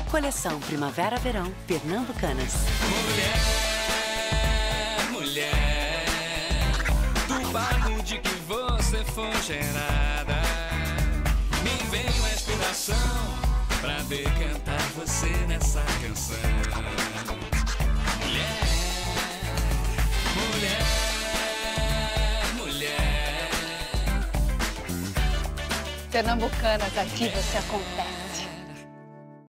Coleção Primavera-Verão Pernambucanas. Mulher, mulher, do barro de que você foi gerada, me veio a inspiração pra decantar você nessa canção. Mulher, mulher, mulher. Pernambucanas, aqui você acontece.